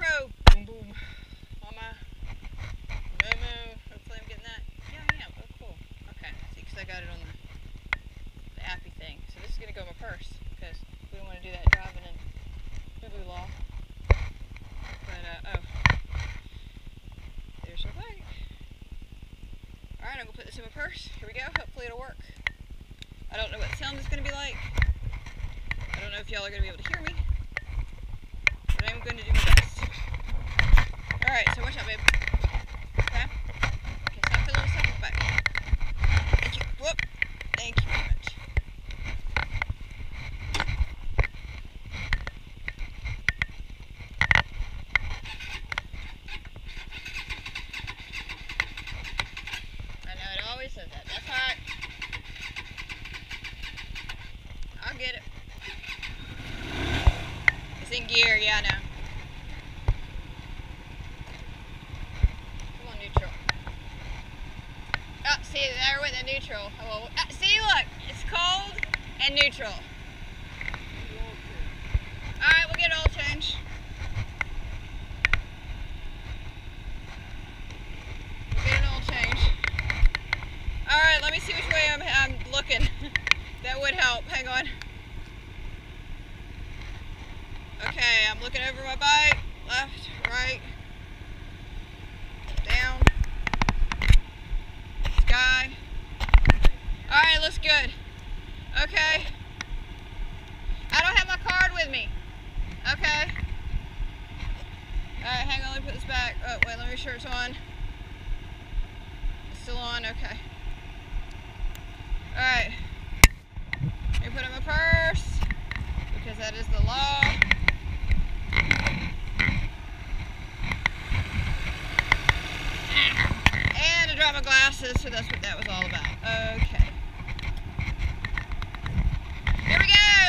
GoPro. Boom, boom. On my Momo. Hopefully I'm getting that. Yeah, I am. Oh, cool. Okay. See, because I got it on the appy thing. So this is going to go in my purse because we don't want to do that driving in boo-boo law. But, oh. There's our bike. Alright, I'm going to put this in my purse. Here we go. Hopefully it'll work. I don't know what the sound is going to be like. I don't know if y'all are going to be able to hear me. But I'm going to do my best. Alright, so watch out, babe. Okay? Okay, stop feeling yourself in the back. Thank you. Whoop. Thank you very much. I know, it always says that. That's alright. I'll get it. It's in gear, yeah, I know. Come on, neutral. Oh, see, there went the neutral. Oh, well, see, look, it's cold and neutral. Alright, we'll get an oil change. We'll get an oil change. Alright, let me see which way I'm looking. That would help. Hang on. Okay, I'm looking over my bike. Left, right, down, sky. Alright, looks good. Okay. I don't have my card with me. Okay. Alright, hang on, let me put this back. Oh, wait, let me make sure it's on. It's still on, okay. Alright. Let me put it in my purse, because that is the law. And I dropped my glasses, so that's what that was all about. Okay. Here we go!